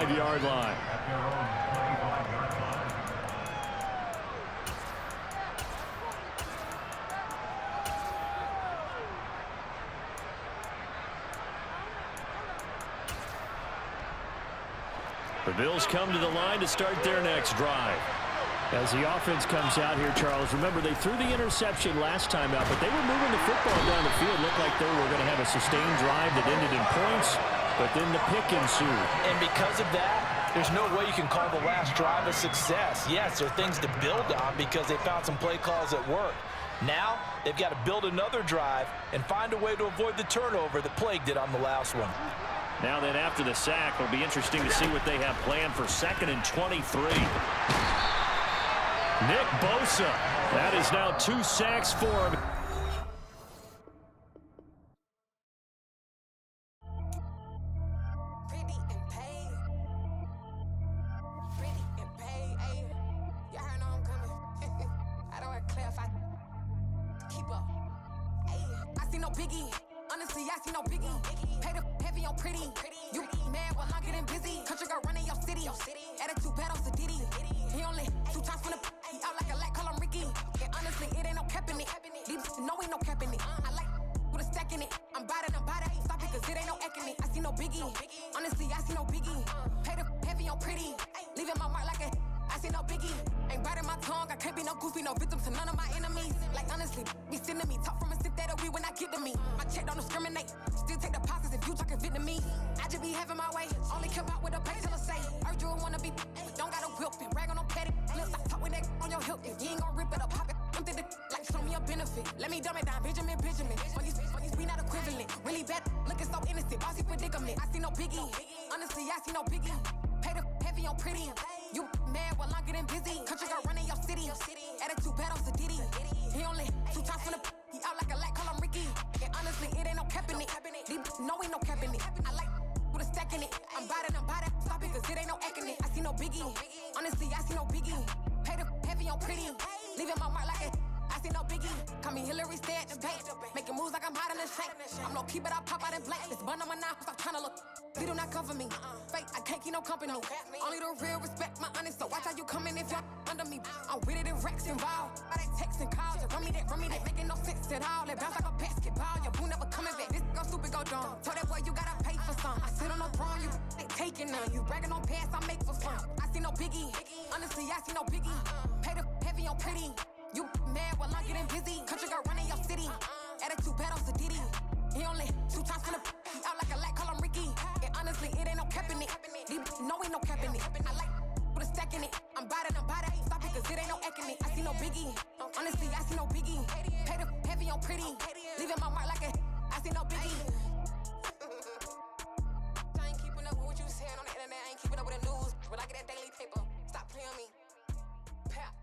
25-yard line. The Bills come to the line to start their next drive. As the offense comes out here, Charles, remember they threw the interception last time out, but they were moving the football down the field. Looked like they were going to have a sustained drive that ended in points, but then the pick ensued. And because of that, there's no way you can call the last drive a success. Yes, there are things to build on because they found some play calls that work. Now, they've got to build another drive and find a way to avoid the turnover that plagued it on the last one. Now then, after the sack, it'll be interesting to see what they have planned for 2nd and 23. Nick Bosa. That is now 2 sacks for him. Honestly, I see no biggie. Pay the heavy on pretty. You mad while I'm getting busy. Country girl running your city. Attitude bad on Diddy. He only 2 times from the he out like a light, call him Ricky. And honestly, it ain't no cap in it. These no ain't no cap in it. I like with a stack in it. I'm biting. Stop it, cause it ain't no acting it. I see no biggie. Honestly, I see no biggie. Pay the heavy on pretty. Leaving my mark like a I see no biggie. Ain't biting my tongue. I can't be no goofy, no victim to none of my enemies. Like honestly, be sending me talk from a sip that'll be when I get to me. My check don't discriminate. Still take deposits if you talking Vietnamese. I just be having my way. Only come out with a pay till I say. Urge you wanna be, but don't got a whip and rag on no petty. Look, I talk with that on your hip. If you ain't gon' rip it or pop it, I'm thinking like show me a benefit. Let me dumb it down, Benjamin. For you we not equivalent. Really bad, looking so innocent. Bossy predicament. I see no biggie. Honestly, I see no biggie. Pay the heavy on pretty. You mad while I'm getting busy. Country girl running your city. Attitude bad on Diddy. He only 2 times from the he out like a light, call him Ricky. And honestly, it ain't no cap in it. No ain't no cap in it. I like with a stack in it. I'm biting. Stop it, cause it ain't no acting it. I see no biggie. Honestly, I see no biggie. Pay the heavy on pretty. Leaving my mark like it. I see no biggie. Call me Hillary, stay at the bank. Making moves like I'm hiding the shank. I'm no keep it, I pop out in blank. This bun on my knife, stop trying to look. They do not cover me. Fake, I can't keep no company. Only the real respect my honest. So watch how you coming if you're under me. I'm with it and Rex involved. All that text and calls. Run me that making no sense at all. They bounce like a basketball. Your boo never coming back. This go stupid, go dumb. Told that boy you gotta pay for some. I sit on no throne, you ain't taking none. You bragging on past, I make for fun. I see no biggie. Honestly, I see no biggie. Pay the heavy on pretty. You mad while I'm getting busy. Country girl running your city. Attitude bad on Diddy. He only 2 times from the he out like a light, call him Ricky. And honestly, it ain't no cap in it. No ain't no cap in it. I like with a stack in it. I'm biting. Stop it, cause it ain't no acting it. I see no biggie. Honestly, I see no biggie. Pay the heavy on pretty. Leaving my mark like a I see no biggie. I ain't keeping up with what you saying on the internet. I ain't keeping up with the news. But I get that daily paper. Stop playing on me. Pap.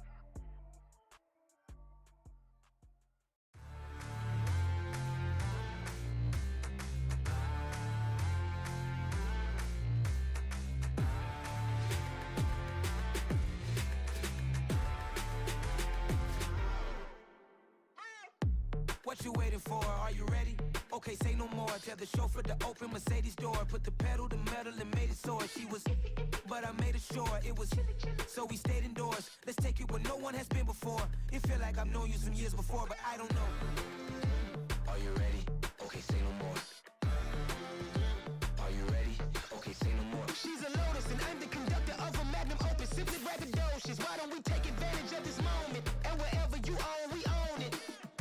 What you waiting for? Are you ready? Okay, say no more. Tell the chauffeur to open Mercedes door. Put the pedal to metal and made it soar. She was, but I made it sure it was. So we stayed indoors. Let's take it where no one has been before. It feel like I've known you some years before, but I don't know. Are you ready? Okay, say no more. Are you ready? Okay, say no more. She's a Lotus and I'm the conductor of a Magnum Opus. Simply braggadocious. Why don't we take advantage of this moment? And wherever you own, we own it.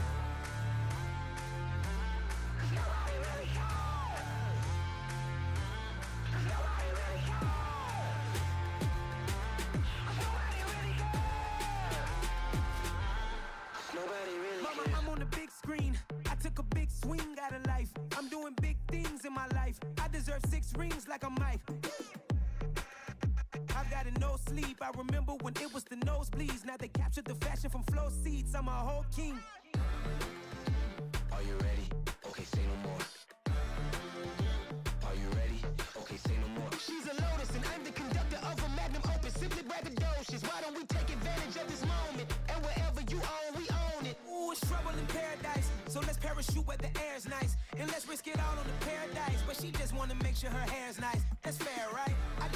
I'm on the big screen. I took a big swing out of life. I'm doing big things in my life. I deserve 6 rings like I'm Mike. I've got no sleep. I remember when it was the nosebleeds. Now they captured the fashion from flow seats. I'm a whole king. Are you ready? Okay, say no more. Are you ready? Okay, say no more. She's a Lotus and I'm the conductor of a Magnum Opus. Simply braggadocious. Why don't we take advantage of this moment? And wherever you own, we own it. Ooh, it's trouble in paradise. So let's parachute where the air's nice. And let's risk it all on the paradise. But she just wanna make sure her hair's nice. That's fair, right? I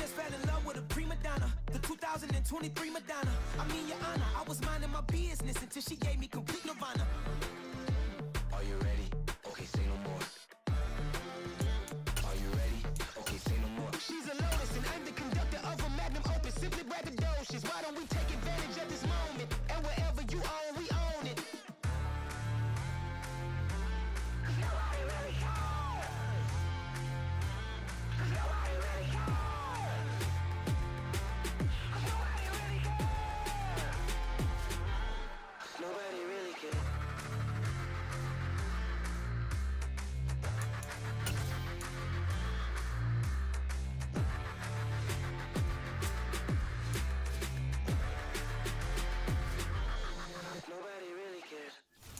in 23 Madonna. I mean, your honor, I was minding my business until she gave me complete nirvana. Are you ready? Okay, say no more. Are you ready? Okay, say no more. She's a lotus and I'm the conductor of a magnum opus. Simply braggadocious. Why don't we take advantage of this moment? And wherever you own, we own it. Nobody really cares. Nobody really cares. Nobody really cares. Nobody really cares. Nobody really cares.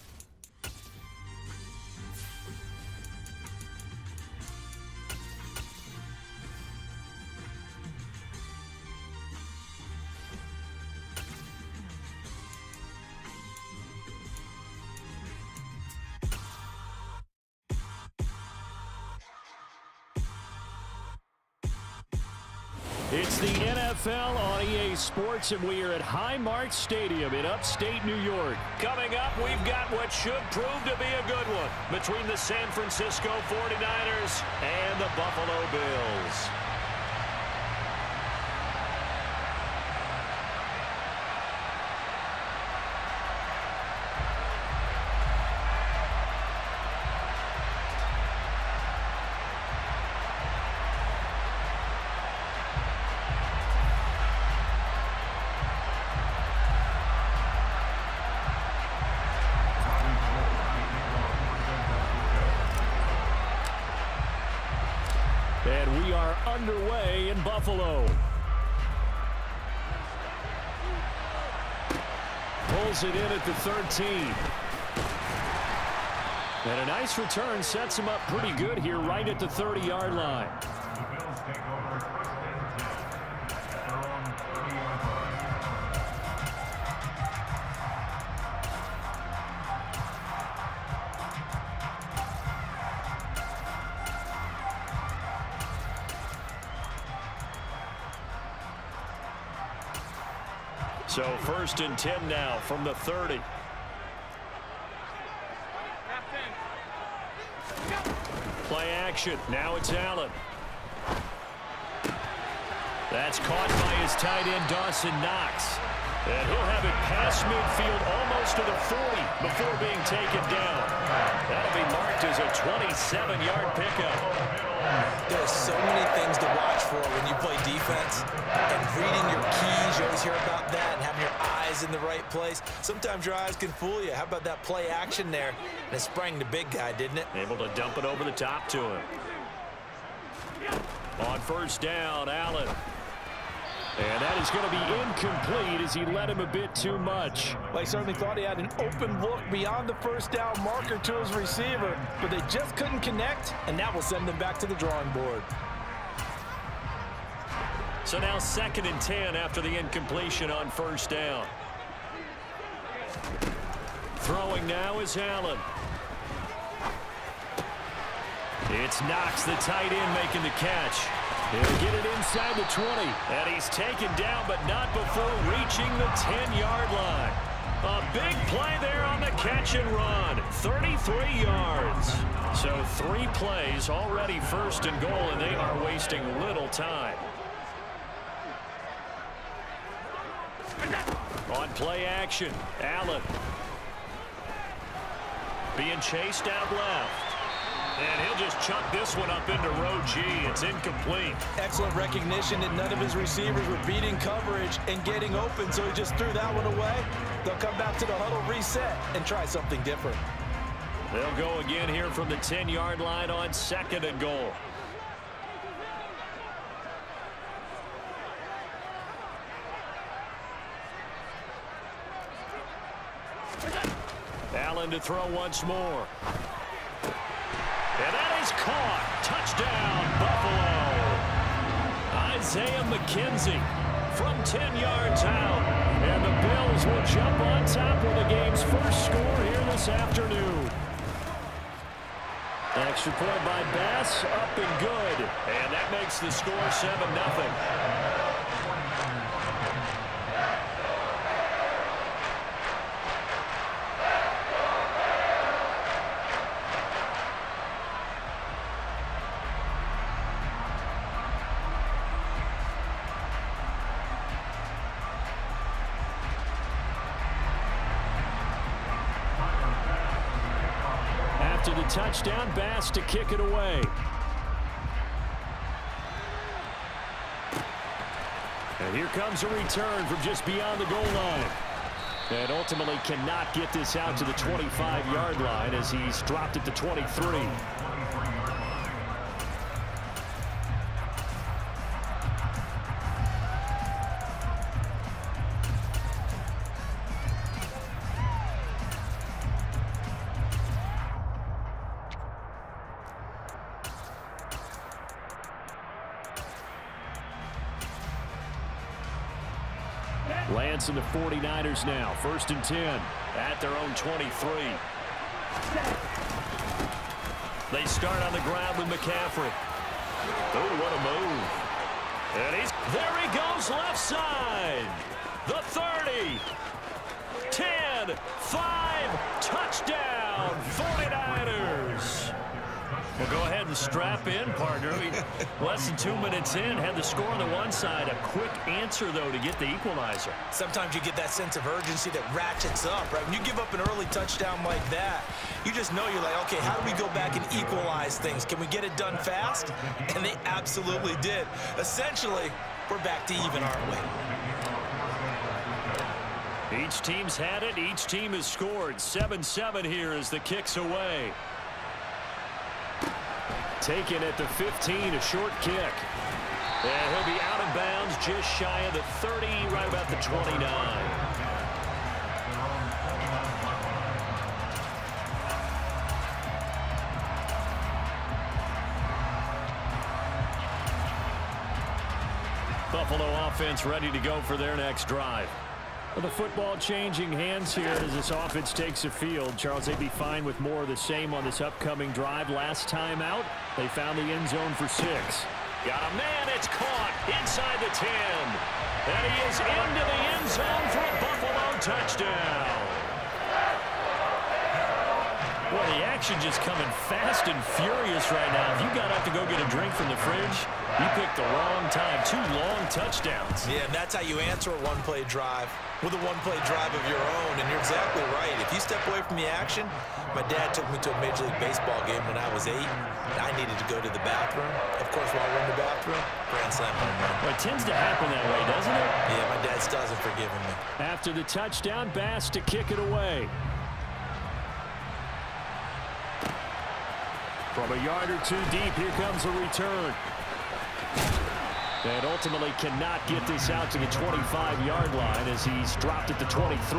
It's the NFL on EA Sports, and we are at Highmark Stadium in upstate New York. Coming up, we've got what should prove to be a good one between the San Francisco 49ers and the Buffalo Bills. And we are underway in Buffalo. Pulls it in at the 13. And a nice return sets him up pretty good here right at the 30-yard line. So 1st and 10 now from the 30. Play action. Now it's Allen. That's caught by his tight end, Dawson Knox. And he'll have it past midfield almost to the 40 before being taken down. That'll be marked as a 27-yard pickup. There's so many things to watch for when you play defense. And reading your keys, you always hear about that, and having your eyes in the right place. Sometimes your eyes can fool you. How about that play action there? And it sprang the big guy, didn't it? Able to dump it over the top to him. On 1st down, Allen. And that is going to be incomplete as he led him a bit too much. Well, he certainly thought he had an open look beyond the 1st down marker to his receiver, but they just couldn't connect, and that will send them back to the drawing board. So now 2nd and 10 after the incompletion on 1st down. Throwing now is Allen. It's Knox, the tight end, making the catch. He'll get it inside the 20. And he's taken down, but not before reaching the 10-yard line. A big play there on the catch and run. 33 yards. So 3 plays already 1st and goal, and they are wasting little time. On play action, Allen. Being chased out left. And he'll just chuck this one up into row G. It's incomplete. Excellent recognition that none of his receivers were beating coverage and getting open, so he just threw that one away. They'll come back to the huddle, reset, and try something different. They'll go again here from the 10-yard line on 2nd and goal. Allen to throw once more. And that is caught. Touchdown, Buffalo. Isaiah McKenzie from 10 yards out. And the Bills will jump on top with the game's first score here this afternoon. Extra point by Bass, up and good. And that makes the score 7-0. touchdown. Bass to kick it away. And here comes a return from just beyond the goal line. And ultimately cannot get this out to the 25-yard line as he's dropped at the 23. Lance and the 49ers now. 1st and 10 at their own 23. They start on the ground with McCaffrey. Oh, what a move. And there he goes left side. The 30. 10. 5. Touchdown. 49ers. Well, go ahead and strap in, partner. Less than 2 minutes in, had the score on the one side. A quick answer, though, to get the equalizer. Sometimes you get that sense of urgency that ratchets up, right? When you give up an early touchdown like that, you just know you're like, okay, how do we go back and equalize things? Can we get it done fast? And they absolutely did. Essentially, we're back to even, aren't we? Each team's had it. Each team has scored. 7-7 here as the kick's away. Taken at the 15, a short kick. And he'll be out of bounds just shy of the 30, right about the 29. Buffalo offense ready to go for their next drive. Well, the football changing hands here as this offense takes the field. Charles, they'd be fine with more of the same on this upcoming drive. Last time out, they found the end zone for 6. Got a man, it's caught inside the 10. And he is into the end zone for a Buffalo touchdown. Well, the action just coming fast and furious right now. If you got up to go get a drink from the fridge, you picked the wrong time. 2 long touchdowns. Yeah, and that's how you answer a one-play drive with a one-play drive of your own. And you're exactly right. If you step away from the action, my dad took me to a Major League Baseball game when I was 8. And I needed to go to the bathroom. Of course, while we're in the bathroom, grand slam home run. Well, it tends to happen that way, doesn't it? Yeah, my dad still hasn't forgiven me. After the touchdown, Bass to kick it away. From a yard or 2 deep, here comes a return. And ultimately cannot get this out to the 25-yard line as he's dropped at the 23.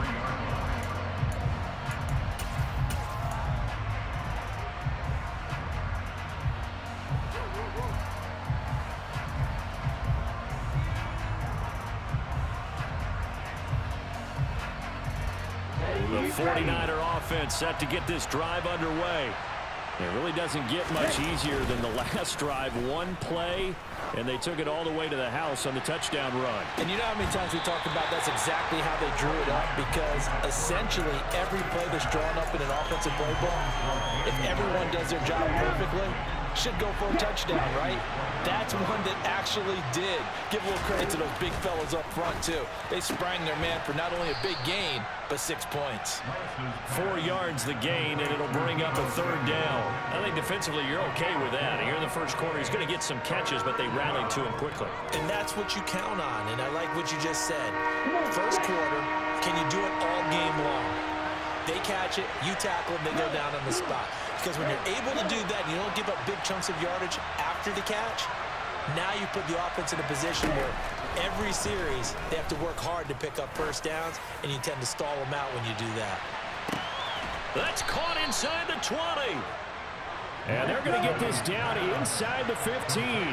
The 49er offense set to get this drive underway. It really doesn't get much easier than the last drive. One play, and they took it all the way to the house on the touchdown run. And you know how many times we talked about that's exactly how they drew it up, because essentially every play that's drawn up in an offensive playbook, if everyone does their job perfectly, should go for a touchdown, right? That's one that actually did. Give a little credit to those big fellas up front, too. They sprang their man for not only a big gain, but 6 points. 4 yards the gain, and it'll bring up a 3rd down. I think defensively you're okay with that. Here in the first quarter, he's going to get some catches, but they rallied to him quickly. And that's what you count on, and I like what you just said. First quarter, can you do it all game long? They catch it, you tackle them, they go down on the spot. Because when you're able to do that, and you don't give up big chunks of yardage after the catch, now you put the offense in a position where every series they have to work hard to pick up first downs, and you tend to stall them out when you do that. That's caught inside the 20. And they're going to get this down inside the 15.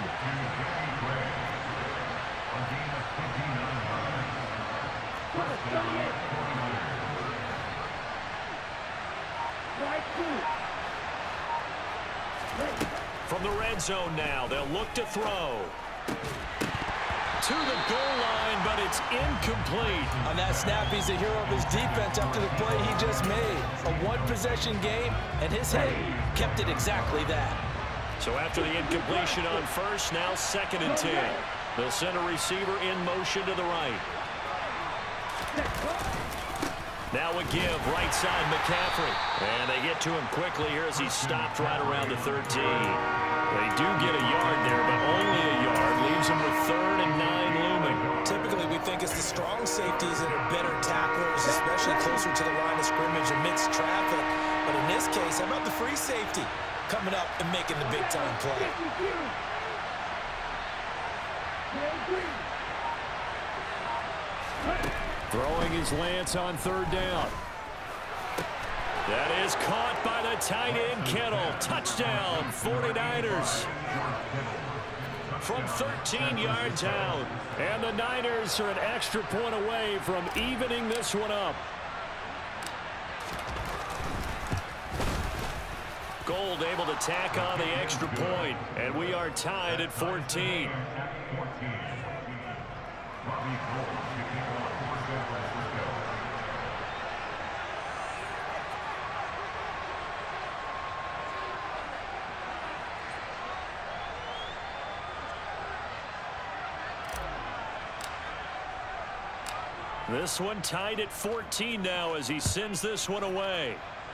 From the red zone now, they'll look to throw. To the goal line, but it's incomplete. On that snap, he's the hero of his defense after the play he just made. A one-possession game, and his hit kept it exactly that. So after the incompletion on first, now 2nd and 10. They'll send a receiver in motion to the right. Now a give, right side McCaffrey. And they get to him quickly here as he's stopped right around the 13. They do get a yard there, but only a yard. Leaves him with 3rd and 9 looming. Typically, we think it's the strong safeties that are better tacklers, especially closer to the line of scrimmage amidst traffic. But in this case, how about the free safety coming up and making the big-time play? Throwing his Lance on 3rd down. That is caught by the tight end, Kittle. Touchdown, 49ers. From 13 yards out. And the Niners are an extra point away from evening this one up. Gold able to tack on the extra point. And we are tied at 14. This one tied at 14 now as he sends this one away.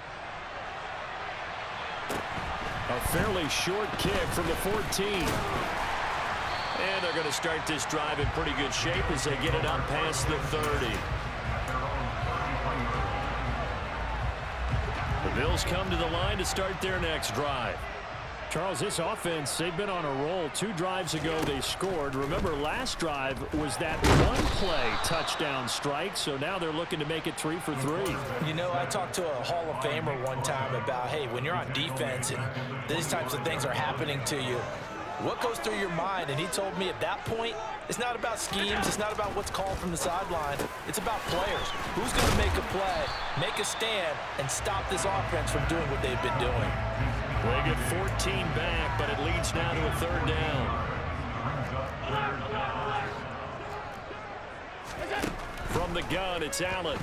A fairly short kick from the 14. And they're going to start this drive in pretty good shape as they get it up past the 30. The Bills come to the line to start their next drive. Charles, this offense, they've been on a roll. 2 drives ago, they scored. Remember, last drive was that one-play touchdown strike, so now they're looking to make it 3 for 3. You know, I talked to a Hall of Famer one time about, hey, when you're on defense and these types of things are happening to you, what goes through your mind? And he told me at that point, it's not about schemes. It's not about what's called from the sideline. It's about players. Who's going to make a play, make a stand, and stop this offense from doing what they've been doing? They get 14 back, but it leads now to a 3rd down. From the gun, it's Allen.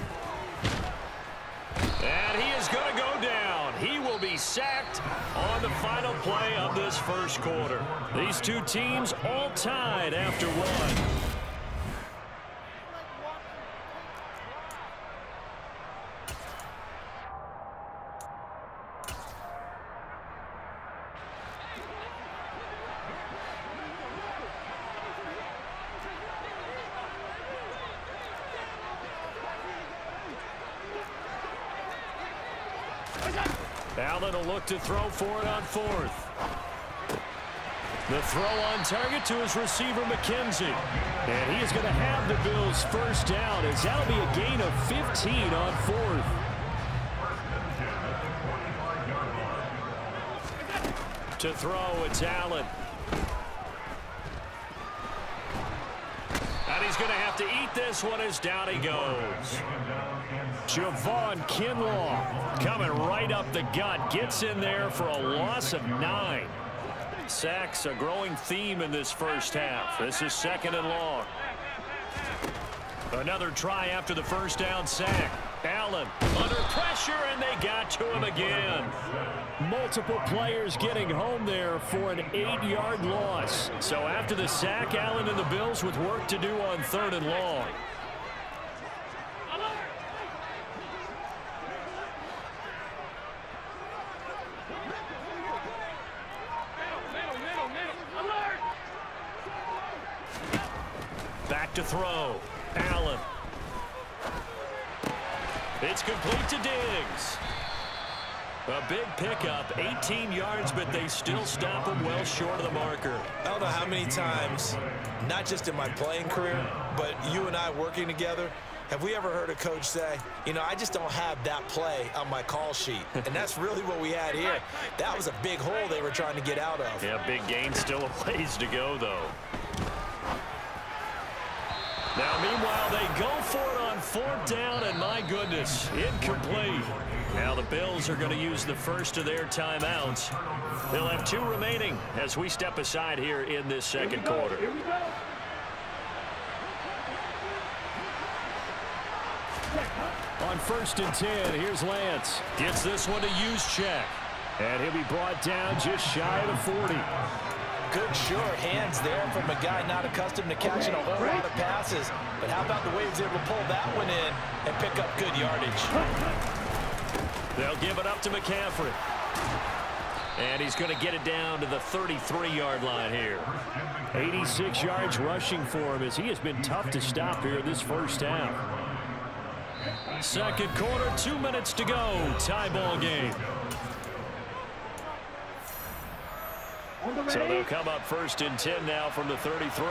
And he is going to go down. He will be sacked on the final play of this first quarter. These two teams all tied after one. Allen will look to throw for it on 4th. The throw on target to his receiver, McKenzie. And he is going to have the Bills' first down as that'll be a gain of 15 on 4th. To throw, it's Allen. And he's going to have to eat this one as down he goes. Javon Kinlaw coming right up the gut. Gets in there for a loss of 9. Sacks a growing theme in this first half. This is 2nd and long. Another try after the first down sack. Allen under pressure, and they got to him again. Multiple players getting home there for an 8-yard loss. So after the sack, Allen and the Bills with work to do on 3rd and long. Back to throw. Allen. It's complete to Diggs. A big pickup, 18 yards, but they still stop him well short of the marker. I don't know how many times, not just in my playing career, but you and I working together, have we ever heard a coach say, you know, I just don't have that play on my call sheet. And that's really what we had here. That was a big hole they were trying to get out of. Yeah, big gain, still a ways to go, though. Now, meanwhile, they go for it on 4th down, and my goodness, incomplete. Now the Bills are going to use the first of their timeouts. They'll have 2 remaining as we step aside here in this second quarter. On 1st and 10, here's Lance. Gets this one to use check. And he'll be brought down just shy of the 40. Good sure hands there from a guy not accustomed to catching a whole lot of passes. But how about the way he was able to pull that one in and pick up good yardage? They'll give it up to McCaffrey. And he's going to get it down to the 33-yard line here. 86 yards rushing for him as he has been tough to stop here in this first half. Second quarter, 2 minutes to go. Tie ball game. So they'll come up first and 10 now from the 33.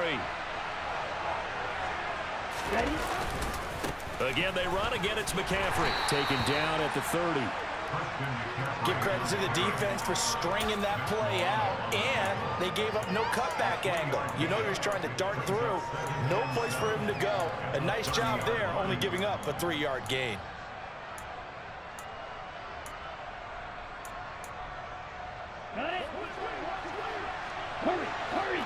Ready? Again, they run. Again, it's McCaffrey. Taken down at the 30. Give credit to the defense for stringing that play out, and they gave up no cutback angle. You know you're trying to dart through. No place for him to go. A nice job there, only giving up a 3-yard gain. Got it? Hurry, hurry!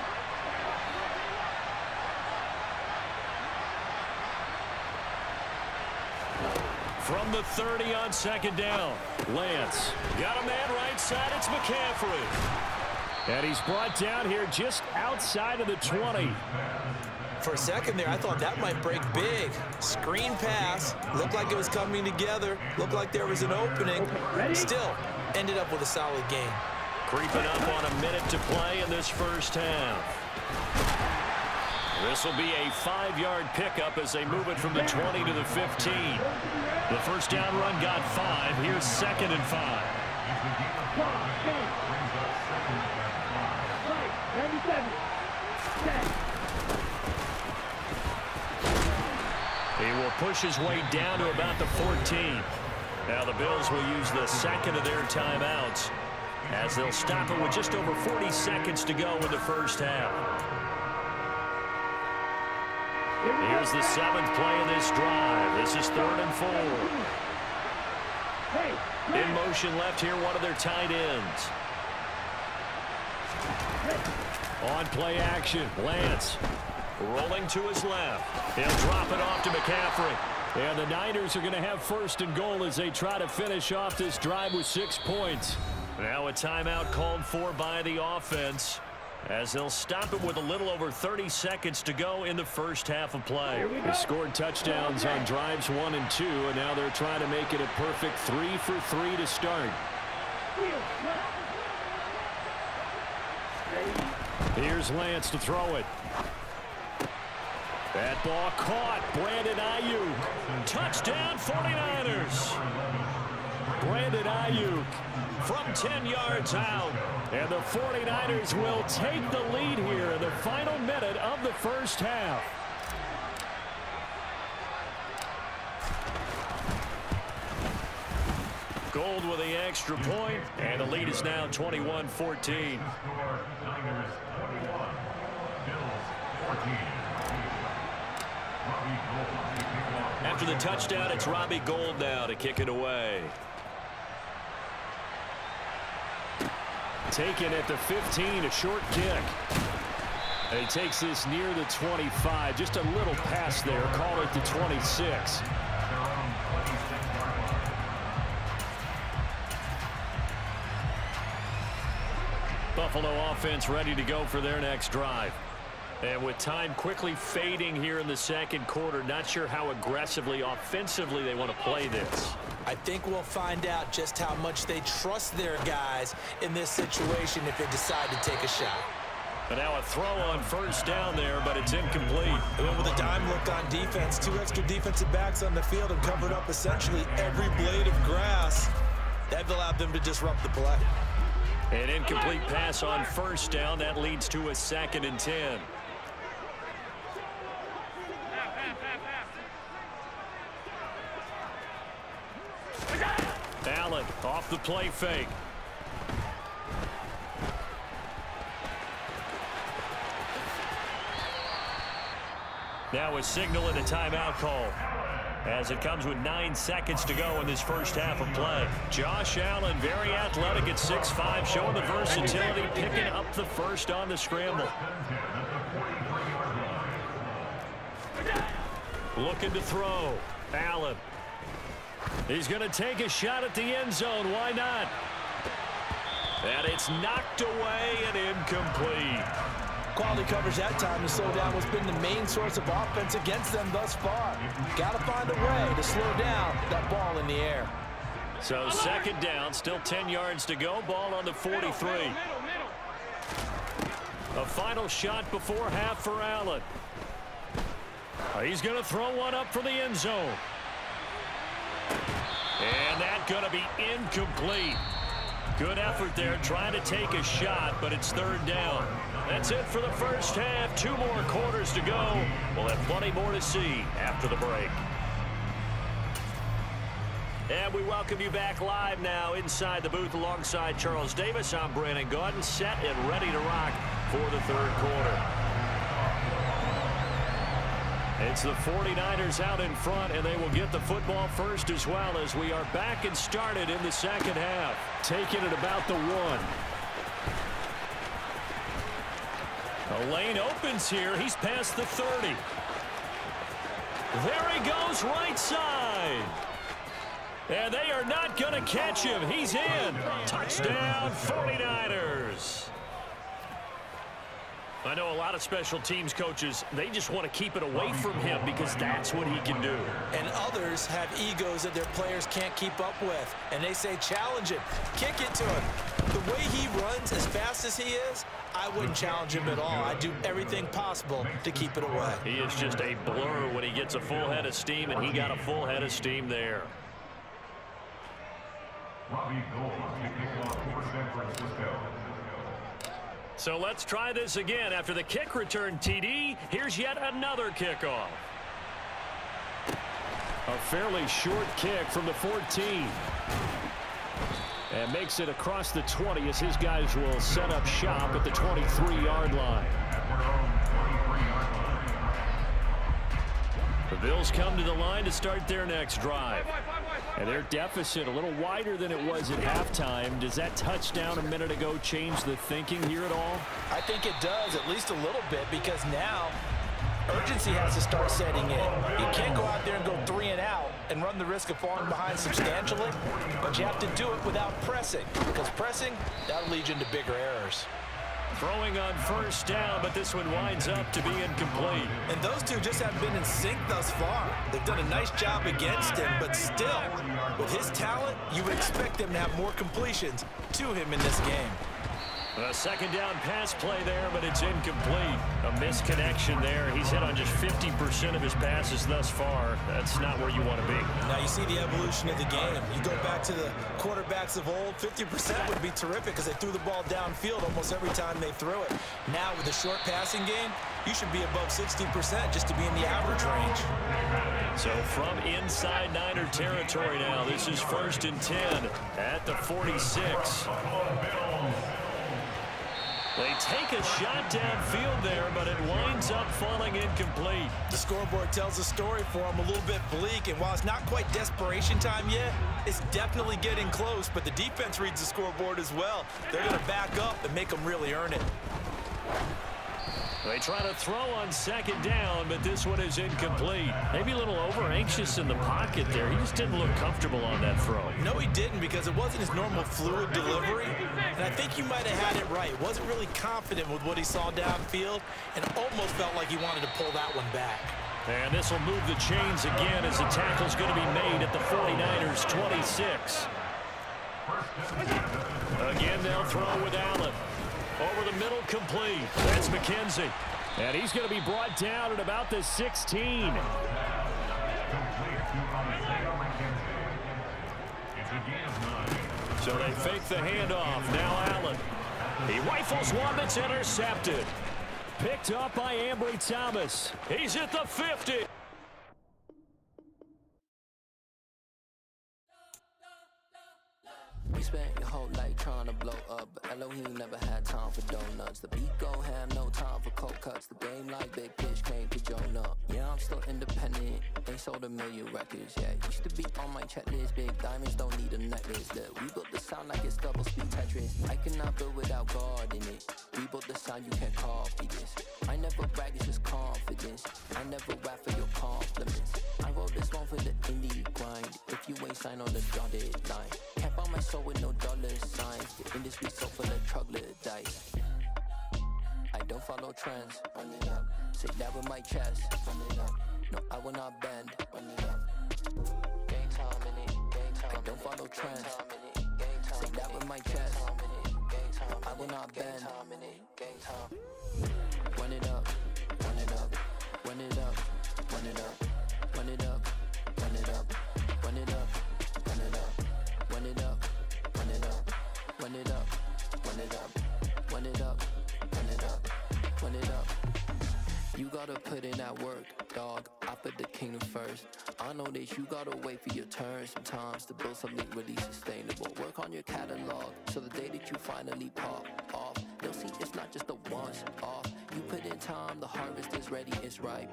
From the 30 on second down, Lance got a man right side. It's McCaffrey. And he's brought down here just outside of the 20. For a second there, I thought that might break big. Screen pass. Looked like it was coming together. Looked like there was an opening. Still, ended up with a solid gain. Creeping up on a minute to play in this first half. This will be a 5-yard pickup as they move it from the 20 to the 15. The first down run got 5. Here's second and 5. He will push his way down to about the 14. Now the Bills will use the second of their timeouts as they'll stop it with just over 40 seconds to go in the first half. Here's the 7th play of this drive. This is 3rd and 4. In motion left here, one of their tight ends. On play action, Lance rolling to his left. He'll drop it off to McCaffrey. And the Niners are going to have 1st and goal as they try to finish off this drive with 6 points. Now a timeout called for by the offense, as they'll stop it with a little over 30 seconds to go in the first half of play. They scored touchdowns on drives 1 and 2, and now they're trying to make it a perfect 3 for 3 to start. Here's Lance to throw it. That ball caught. Brandon Ayuk. Touchdown 49ers. Brandon Ayuk from 10 yards out. And the 49ers will take the lead here in the final minute of the first half. Gold with the extra point, and the lead is now 21-14. After the touchdown, it's Robbie Gould now to kick it away. Taken at the 15, a short kick. And he takes this near the 25. Just a little pass there. Call it the 26. Buffalo offense ready to go for their next drive. And with time quickly fading here in the second quarter, not sure how aggressively, offensively they want to play this. I think we'll find out just how much they trust their guys in this situation if they decide to take a shot. But now a throw on first down there, but it's incomplete. And then with a dime look on defense, 2 extra defensive backs on the field and covered up essentially every blade of grass. That allowed them to disrupt the play. An incomplete pass on first down. That leads to a 2nd and 10. Allen off the play fake. Now a signal and a timeout call, as it comes with 9 seconds to go in this first half of play. Josh Allen, very athletic at 6'5", showing the versatility, picking up the first on the scramble. Looking to throw. Allen. He's going to take a shot at the end zone. Why not? And it's knocked away and incomplete. Quality coverage that time to slow down what's been the main source of offense against them thus far. Got to find a way to slow down that ball in the air. So second down, still 10 yards to go. Ball on the 43. A final shot before half for Allen. He's going to throw one up for the end zone. And that's going to be incomplete. Good effort there trying to take a shot, but it's third down. That's it for the first half. 2 more quarters to go. We'll have plenty more to see after the break. And we welcome you back live now inside the booth alongside Charles Davis. I'm Brandon Gaudin, set and ready to rock for the third quarter. It's the 49ers out in front, and they will get the football first as well as we are back and started in the second half. Taking it about the 1. A lane opens here. He's past the 30. There he goes right side. And they are not going to catch him. He's in. Touchdown, 49ers. I know a lot of special teams coaches, they just want to keep it away from him because that's what he can do. And others have egos that their players can't keep up with. And they say, challenge him, kick it to him. The way he runs as fast as he is, I wouldn't challenge him at all. I'd do everything possible to keep it away. He is just a blur when he gets a full head of steam, and he got a full head of steam there. So let's try this again. After the kick return TD, here's yet another kickoff. A fairly short kick from the 14. And makes it across the 20 as his guys will set up shop at the 23-yard line. The Bills come to the line to start their next drive. And their deficit a little wider than it was at halftime. Does that touchdown a minute ago change the thinking here at all? I think it does, at least a little bit, because now urgency has to start setting in. You can't go out there and go 3 and out and run the risk of falling behind substantially, but you have to do it without pressing, because pressing, that'll lead you into bigger errors. Throwing on first down, but this one winds up to be incomplete. And those two just haven't been in sync thus far. They've done a nice job against him, but still, with his talent, you would expect them to have more completions to him in this game. A second down pass play there, but it's incomplete. A misconnection there. He's hit on just 50% of his passes thus far. That's not where you want to be. Now you see the evolution of the game. You go back to the quarterbacks of old, 50% would be terrific because they threw the ball downfield almost every time they threw it. Now with a short passing game, you should be above 60% just to be in the average range. So from inside Niner territory now, this is 1st and 10 at the 46. They take a shot downfield there, but it winds up falling incomplete. The scoreboard tells a story for them a little bit bleak, and while it's not quite desperation time yet, it's definitely getting close, but the defense reads the scoreboard as well. They're going to back up and make them really earn it. They try to throw on second down, but this one is incomplete. Maybe a little over-anxious in the pocket there. He just didn't look comfortable on that throw. No, he didn't, because it wasn't his normal fluid delivery. And I think you might have had it right. Wasn't really confident with what he saw downfield and almost felt like he wanted to pull that one back. And this will move the chains again as the tackle's going to be made at the 49ers 26. Again, they'll throw with Allen. Over the middle, complete. That's McKenzie. And he's going to be brought down at about the 16. So they fake the handoff. Now Allen. He rifles one that's intercepted. Picked up by Ambry Thomas. He's at the 50. You spent your whole life trying to blow up, but Elohim never had time for donuts. The beat gon' have no time for cold cuts. The game like Big Fish came to Jonah. Yeah, I'm still independent. They sold 1 million records. Yeah, used to be on my checklist. Big diamonds don't need a necklace. Look, we built the sound like it's double speed Tetris. I cannot build without God in it. We built the sound, you can't copy this. I never brag, it's just confidence. I never rap for your compliments. I wrote this one for the indie grind. If you ain't signed on the dotted line, about my soul with no dollar signs. The industry so full of troglodytes. I don't follow trends. Run it up. Say that with my chest. Run it up. No, I will not bend. Run it up. Game time in it. Game time. I don't follow trends. Say that with my chest. No, I will not bend. Game time. Run it up. Run it up. Run it up. Run it up. Run it up. Run it up. Run it up. Run it up. Run it up. Run it up. Run it up. Run it up. Run it up. Run it up. Run it up. You gotta put in that work, dog. I put the kingdom first. I know that you gotta wait for your turn sometimes to build something really sustainable. Work on your catalog, so the day that you finally pop off, they'll see it's not just a once off. You put in time, the harvest is ready, it's ripe.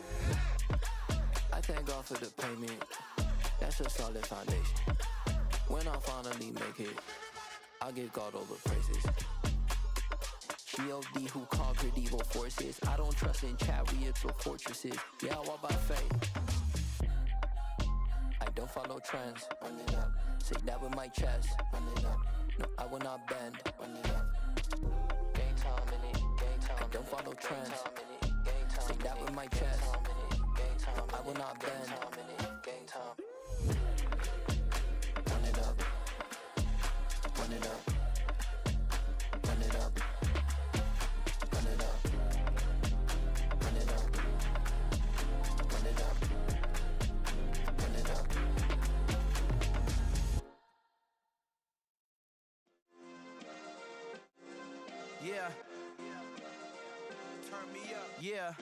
I thank God for the payment. That's a solid foundation. When I finally make it, I'll give God all the praises. G.O.D. who conquered evil forces. I don't trust in chariots or fortresses. Yeah, I walk by faith. I don't follow trends. Run it up. Say that with my chest. Run it up. No, I will not bend. Run it up. Game time in it. Game time. I don't follow trends. Say that with my chest. No, I will not bend. Game time. Run it up. Run it up. Run it up. Run it up. Run it up. Run it up. Run it up. Yeah. Turn me up. Yeah.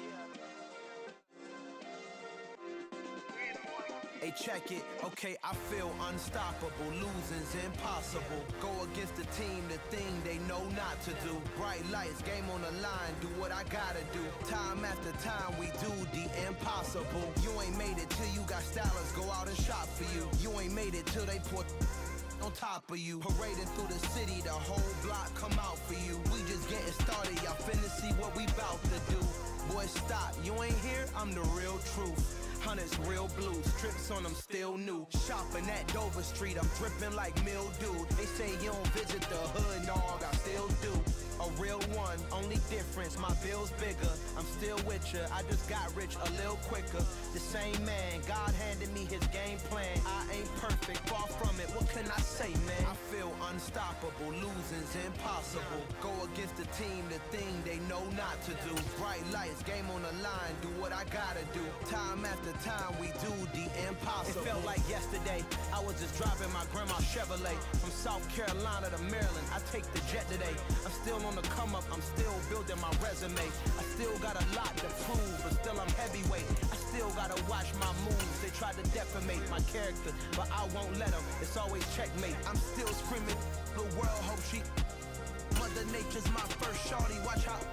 Hey, check it. Okay, I feel unstoppable. Losing's impossible. Go against the team, the thing they know not to do. Bright lights, game on the line, do what I gotta do. Time after time, we do the impossible. You ain't made it till you got stylists go out and shop for you. You ain't made it till they put on top of you. Parading through the city, the whole block come out for you. We just getting started, y'all finna see what we bout to do. Boy, stop, you ain't here, I'm the real truth. Hunters, real blue, strips on them still new. Shopping at Dover Street, I'm dripping like mildew. They say you don't visit the hood, dog, I still do. A real one, only difference, my bill's bigger. I'm still with ya, I just got rich a little quicker. The same man, God handed me his game plan. I ain't perfect, far from it, what can I say, man? I feel unstoppable, losing's impossible. Go against the team, the thing they know not to do. Bright lights, game on the line, do what I gotta do. Time after time, we do the impossible. It felt like yesterday, I was just driving my grandma's Chevrolet. From South Carolina to Maryland, I take the jet today. I'm still on the come up, I'm still building my resume. I still got a lot to prove, but still I'm heavyweight. I still gotta watch my moves. They try to defamate my character, but I won't let them. It's always checkmate. I'm still screaming, the world hope she. Mother Nature's my first shorty, watch how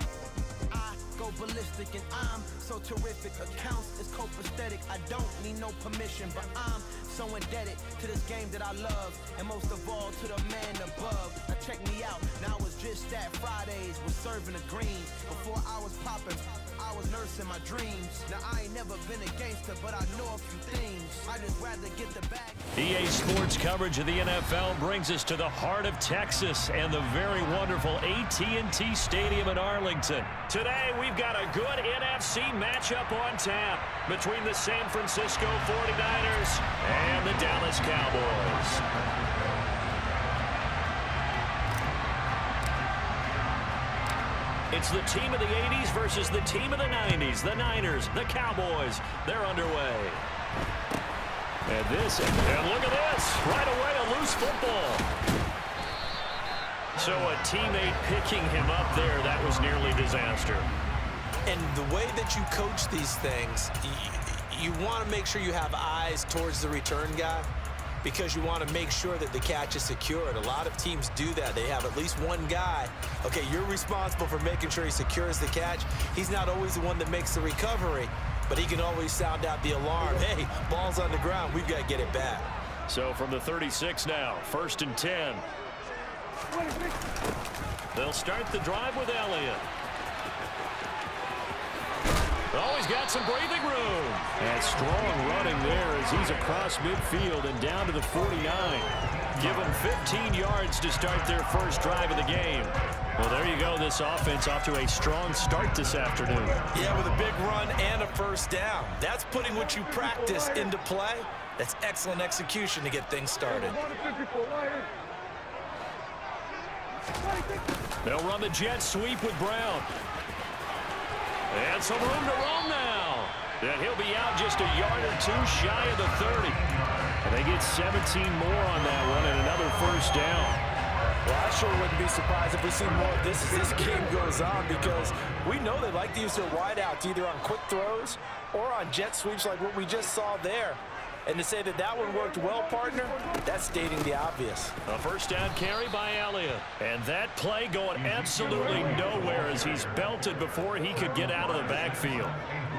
I go ballistic, and I'm so terrific. Accounts is copacetic. I don't need no permission, but I'm so indebted to this game that I love, and most of all to the man above. Now check me out, now it's just that Fridays was serving the greens. Before I was popping, I was nursing my dreams. Now I ain't never been a gangster, but I know a few things. I just rather get the bag. EA Sports coverage of the NFL brings us to the heart of Texas and the very wonderful AT&T Stadium in Arlington. Today, we've got a good NFC matchup on tap between the San Francisco 49ers and the Dallas Cowboys. It's the team of the 80s versus the team of the 90s. The Niners, the Cowboys, they're underway. And look at this, right away a loose football. So a teammate picking him up there, that was nearly disaster. And the way that you coach these things, you want to make sure you have eyes towards the return guy, because you want to make sure that the catch is secured. A lot of teams do that. They have at least one guy. Okay, you're responsible for making sure he secures the catch. He's not always the one that makes the recovery, but he can always sound out the alarm. Hey, ball's on the ground. We've got to get it back. So from the 36 now, 1st and 10. They'll start the drive with Elliott. Oh, he's got some breathing room. And strong running there as he's across midfield and down to the 49. Give them 15 yards to start their first drive of the game. Well, there you go. This offense off to a strong start this afternoon. Yeah, with a big run and a first down. That's putting what you practice into play. That's excellent execution to get things started. They'll run the jet sweep with Brown. And some room to roam now. And he'll be out just a yard or two shy of the 30. And they get 17 more on that one and another first down. Well, I sure wouldn't be surprised if we see more of this as this game goes on, because we know they like to use their wideouts either on quick throws or on jet sweeps like what we just saw there. And to say that that one worked well, partner, that's stating the obvious. A first down carry by Elliott. And that play going absolutely nowhere as he's belted before he could get out of the backfield.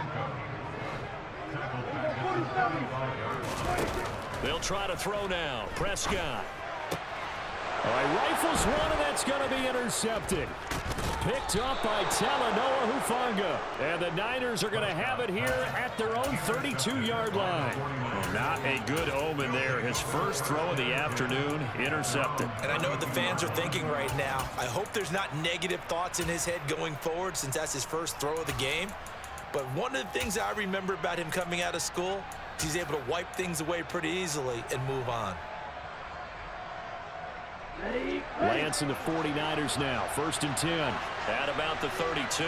They'll try to throw now. Prescott. All right, rifles one, and that's going to be intercepted. Picked up by Talanoa Hufanga. And the Niners are going to have it here at their own 32-yard line. Not a good omen there. His first throw of the afternoon, intercepted. And I know what the fans are thinking right now. I hope there's not negative thoughts in his head going forward since that's his first throw of the game. But one of the things I remember about him coming out of school is he's able to wipe things away pretty easily and move on. Lance and the 49ers now. 1st and 10. At about the 32.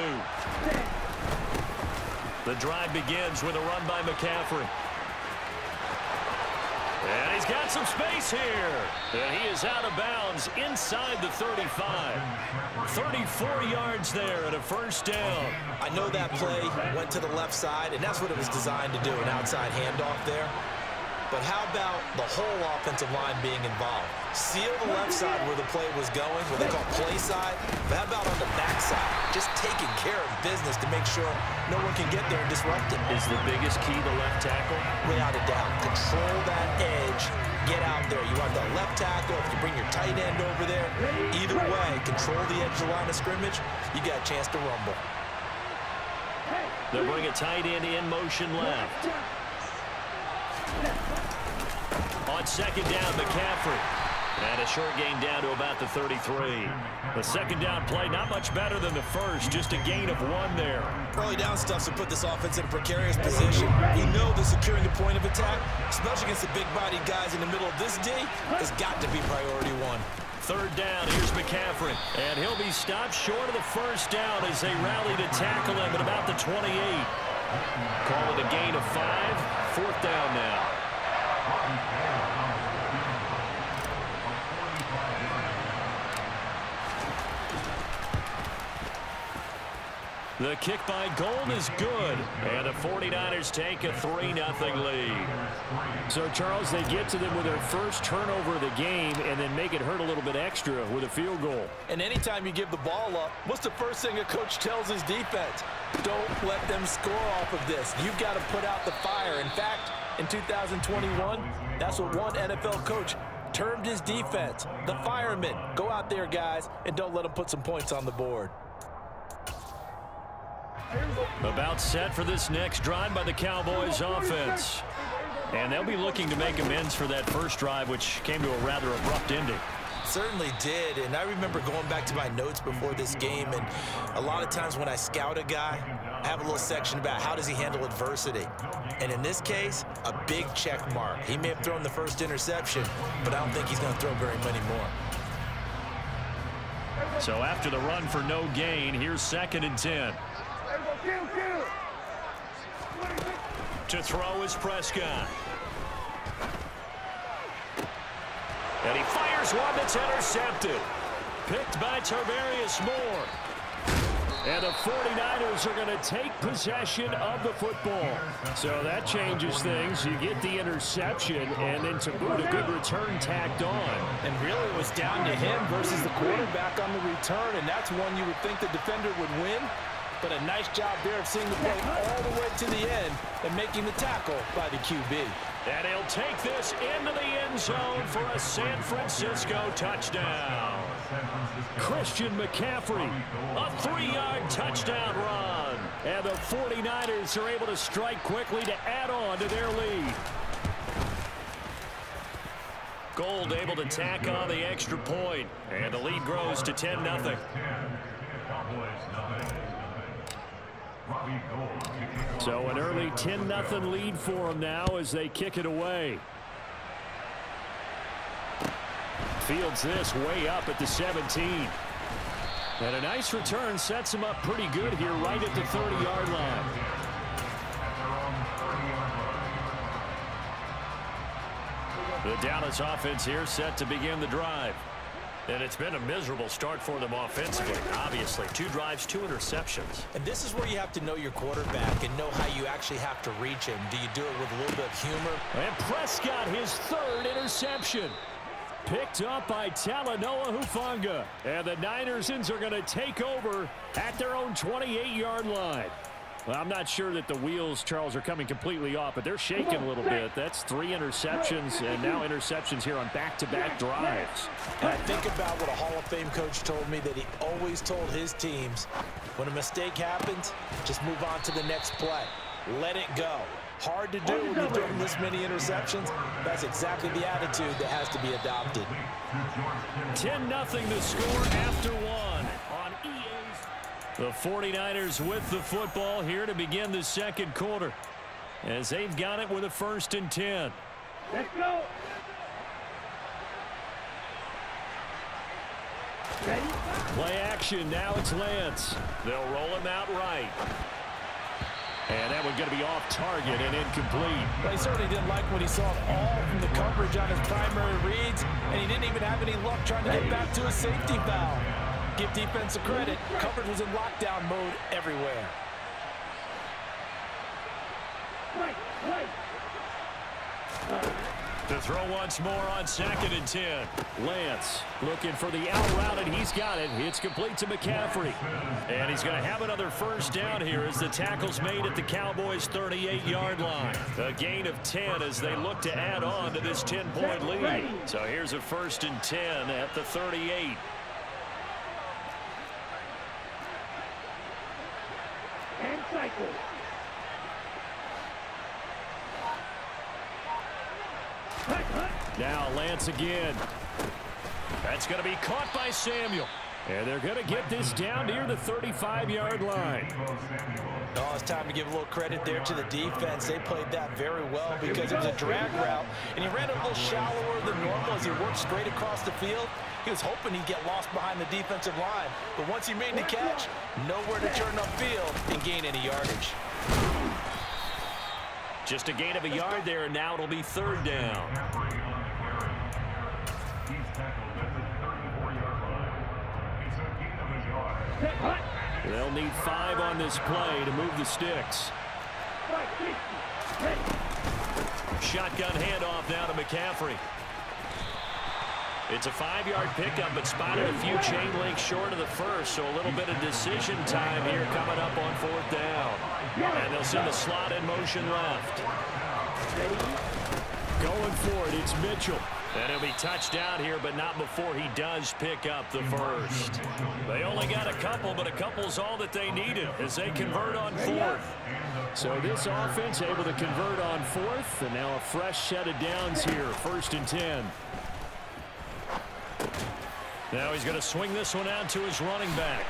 The drive begins with a run by McCaffrey. And he's got some space here. And he is out of bounds inside the 35. 34 yards there and a first down. I know that play went to the left side, and that's what it was designed to do, an outside handoff there. But how about the whole offensive line being involved? Seal the left side where the play was going, what they call play side. But how about on the back side? Just taking care of business to make sure no one can get there and disrupt it. Is the biggest key the left tackle? Without a doubt. Control that edge. Get out there. You want that left tackle. If you bring your tight end over there, either way, control the edge of the line of scrimmage, you got a chance to rumble. They'll bring a tight end in motion left. On second down, McCaffrey. And a short gain down to about the 33. The second down play, not much better than the first, just a gain of 1 there. Early down stuff to put this offense in a precarious position. We know that securing the point of attack, especially against the big-bodied guys in the middle of this D, has got to be priority 1. Third down, here's McCaffrey. And he'll be stopped short of the first down as they rally to tackle him at about the 28. Call it a gain of 5. 4th down now. The kick by Gold is good, and the 49ers take a 3-0 lead. So, Charles, they get to them with their first turnover of the game and then make it hurt a little bit extra with a field goal. And anytime you give the ball up, what's the first thing a coach tells his defense? Don't let them score off of this. You've got to put out the fire. In fact, in 2021, that's what one NFL coach termed his defense, the firemen. Go out there, guys, and don't let them put some points on the board. About set for this next drive by the Cowboys offense. And they'll be looking to make amends for that first drive, which came to a rather abrupt ending. Certainly did, and I remember going back to my notes before this game, and a lot of times when I scout a guy, I have a little section about how does he handle adversity. And in this case, a big check mark. He may have thrown the first interception, but I don't think he's going to throw very many more. So after the run for no gain, here's 2nd and 10. To throw is Prescott. And he fires one that's intercepted. Picked by Tarvarius Moore. And the 49ers are going to take possession of the football. So that changes things. You get the interception, and then to boot, a good return tacked on. And really it was down to him versus the quarterback on the return, and that's one you would think the defender would win. But a nice job there of seeing the play all the way to the end and making the tackle by the QB. And he'll take this into the end zone for a San Francisco touchdown. Christian McCaffrey, a 3-yard touchdown run. And the 49ers are able to strike quickly to add on to their lead. Gold able to tack on the extra point. And the lead grows to 10-0. So an early 10-0 lead for them now as they kick it away. Fields this way up at the 17. And a nice return sets him up pretty good here right at the 30-yard line. The Dallas offense here set to begin the drive. And it's been a miserable start for them offensively, obviously. 2 drives, 2 interceptions. And this is where you have to know your quarterback and know how you actually have to reach him. Do you do it with a little bit of humor? And Prescott, his 3rd interception. Picked up by Talanoa Hufanga. And the Niners are going to take over at their own 28-yard line. Well, I'm not sure that the wheels, Charles, are coming completely off, but they're shaking a little bit. That's 3 interceptions, and now interceptions here on back-to-back drives. And I think about what a Hall of Fame coach told me, that he always told his teams, when a mistake happens, just move on to the next play. Let it go. Hard to do when you're throwing this many interceptions. That's exactly the attitude that has to be adopted. 10-0 the score after 1 on EA's. The 49ers with the football here to begin the second quarter, as they've got it with a 1st and 10. Let's go. Ready? Play action. Now it's Lance. They'll roll him out right. And that one's going to be off target and incomplete. But he certainly didn't like what he saw all from the coverage on his primary reads, and he didn't even have any luck trying to get back to a safety foul. Give defense a credit. Coverage was in lockdown mode everywhere. Right. To throw once more on 2nd and 10. Lance looking for the out route, and he's got it. It's complete to McCaffrey. And he's going to have another 1st down here as the tackle's made at the Cowboys' 38-yard line. A gain of 10 as they look to add on to this 10-point lead. So here's a 1st and 10 at the 38. And cycle. Now Lance again. That's going to be caught by Samuel. And they're going to get this down near the 35-yard line. Oh, it's time to give a little credit there to the defense. They played that very well because it was a drag route, and he ran a little shallower than normal as he worked straight across the field. He was hoping he'd get lost behind the defensive line, but once he made the catch, nowhere to turn upfield and gain any yardage. Just a gain of a yard there, and now it'll be 3rd down. They'll need 5 on this play to move the sticks. Shotgun handoff now to McCaffrey. It's a 5-yard pickup, but spotted a few chain links short of the 1st, so a little bit of decision time here coming up on 4th down. And they'll send the slot in motion left. Going for it, it's Mitchell. And he'll be touched down here, but not before he does pick up the 1st. They only got a couple, but a couple's all that they needed as they convert on 4th. So this offense able to convert on 4th, and now a fresh set of downs here, 1st and 10. Now he's going to swing this one out to his running back.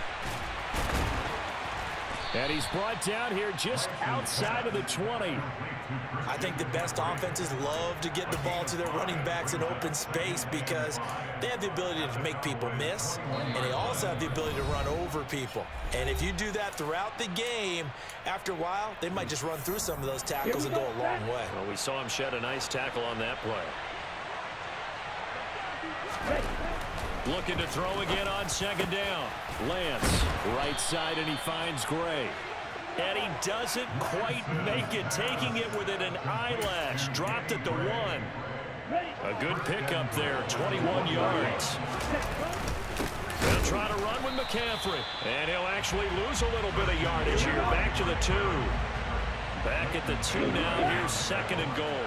And he's brought down here just outside of the 20. I think the best offenses love to get the ball to their running backs in open space because they have the ability to make people miss, and they also have the ability to run over people. And if you do that throughout the game, after a while, they might just run through some of those tackles and go a long way. Well, we saw him shed a nice tackle on that play. Looking to throw again on 2nd down. Lance, right side, and he finds Gray. And he doesn't quite make it, taking it within an eyelash. Dropped at the 1. A good pickup there, 21 yards. They'll try to run with McCaffrey. And he'll actually lose a little bit of yardage here. Back to the 2. Back at the 2 now. Here's 2nd and goal.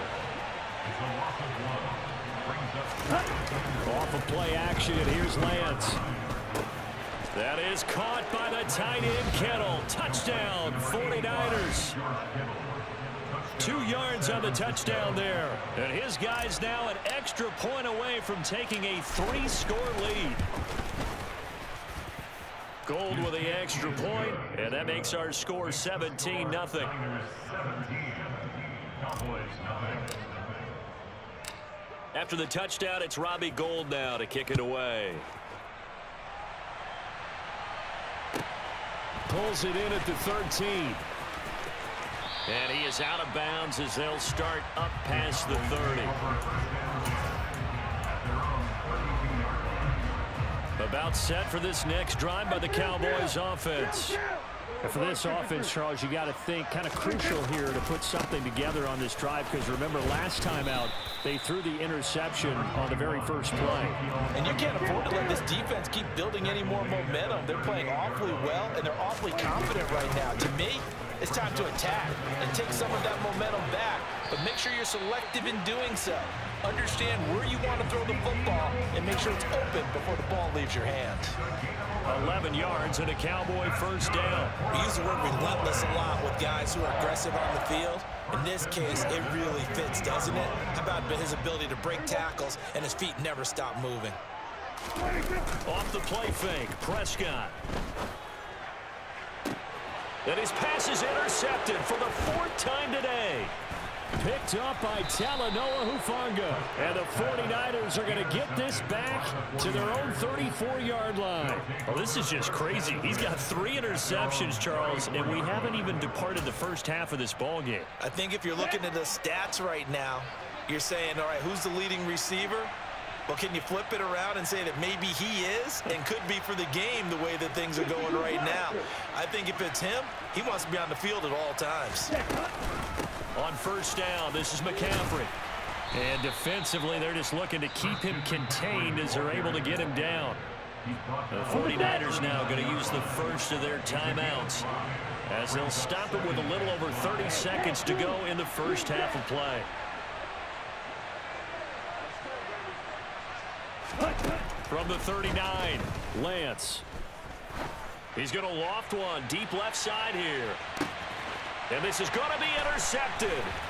Off of play action, and here's Lance. That is caught by the tight end, Kittle. Touchdown, 49ers. 2 yards on the touchdown there. And his guy's now an extra point away from taking a 3-score lead. Gold with the extra point, and that makes our score 17-0. After the touchdown, it's Robbie Gould now to kick it away. Pulls it in at the 13. And he is out of bounds as they'll start up past the 30. About set for this next drive by the Cowboys offense. And for this offense, Charles, you got to think kind of crucial here to put something together on this drive, because remember last time out they threw the interception on the very first play. And you can't afford to let this defense keep building any more momentum. They're playing awfully well, and they're awfully confident right now. To me, it's time to attack and take some of that momentum back, but make sure you're selective in doing so. Understand where you want to throw the football and make sure it's open before the ball leaves your hands. 11 yards and a Cowboy first down. We use the word relentless a lot with guys who are aggressive on the field. In this case, it really fits, doesn't it? How about his ability to break tackles and his feet never stop moving? Off the play fake, Prescott. And his pass is intercepted for the 4th time today. Picked up by Talanoa Hufanga. And the 49ers are going to get this back to their own 34-yard line. Oh, this is just crazy. He's got 3 interceptions, Charles, and we haven't even departed the first half of this ball game. I think if you're looking at the stats right now, you're saying, all right, who's the leading receiver? Well, can you flip it around and say that maybe he is and could be for the game the way that things are going right now? I think if it's him, he wants to be on the field at all times. On first down, this is McCaffrey. And defensively, they're just looking to keep him contained as they're able to get him down. The 49ers now going to use the first of their timeouts as they'll stop it with a little over 30 seconds to go in the first half of play. From the 39, Lance. He's going to loft one deep left side here. And this is going to be intercepted.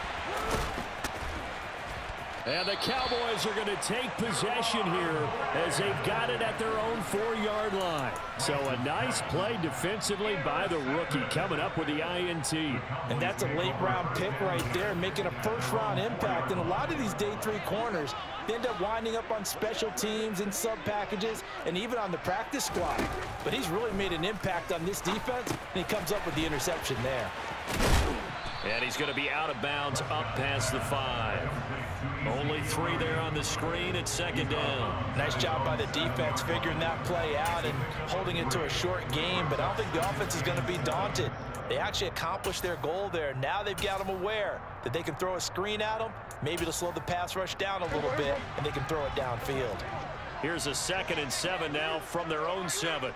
And the Cowboys are going to take possession here as they've got it at their own 4-yard line. So a nice play defensively by the rookie coming up with the INT. And that's a late-round pick right there, making a first-round impact. And a lot of these day 3 corners, they end up winding up on special teams and sub-packages and even on the practice squad. But he's really made an impact on this defense, and he comes up with the interception there. And he's going to be out of bounds up past the 5. Only 3 there on the screen at 2nd down. Nice job by the defense figuring that play out and holding it to a short game, but I don't think the offense is going to be daunted. They actually accomplished their goal there. Now they've got them aware that they can throw a screen at them, maybe to slow the pass rush down a little bit, and they can throw it downfield. Here's a 2nd and 7 now from their own 7.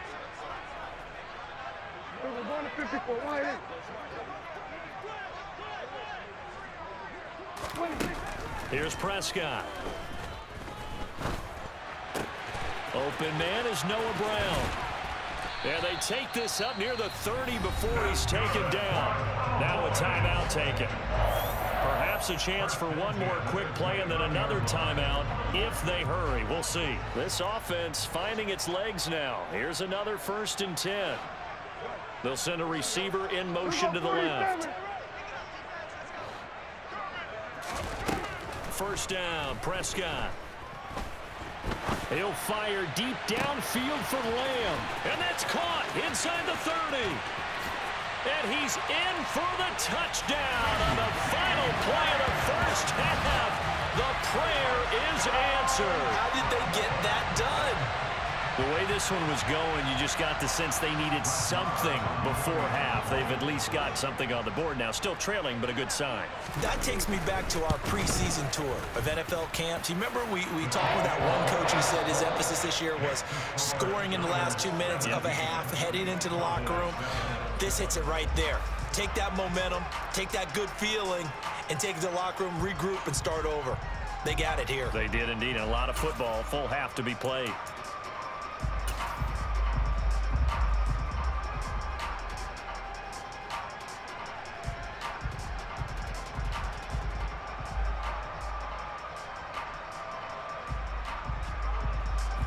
Here's Prescott. Open man is Noah Brown. And they take this up near the 30 before he's taken down. Now a timeout taken. Perhaps a chance for one more quick play and then another timeout if they hurry. We'll see. This offense finding its legs now. Here's another 1st and 10. They'll send a receiver in motion to the left. First down, Prescott. He'll fire deep downfield for Lamb. And that's caught inside the 30. And he's in for the touchdown on the final play of the first half. The prayer is answered. How did they get that done? The way this one was going, you just got the sense they needed something before half. They've at least got something on the board now. Still trailing, but a good sign. That takes me back to our preseason tour of NFL camps. You remember we talked with that one coach who said his emphasis this year was scoring in the last 2 minutes of a half, heading into the locker room. This hits it right there. Take that momentum, take that good feeling, and take it to the locker room, regroup, and start over. They got it here. They did indeed. And a lot of football, full half to be played.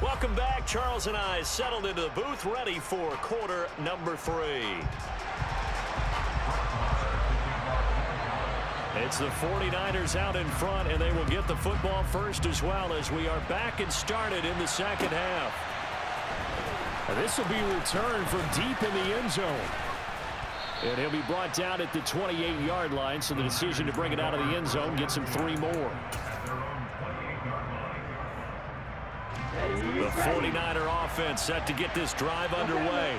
Welcome back. Charles and I settled into the booth, ready for quarter number 3. It's the 49ers out in front, and they will get the football first as well as we are back and started in the second half. This will be returned from deep in the end zone. And he'll be brought down at the 28-yard line, so the decision to bring it out of the end zone gets him 3 more. The 49er offense set to get this drive underway.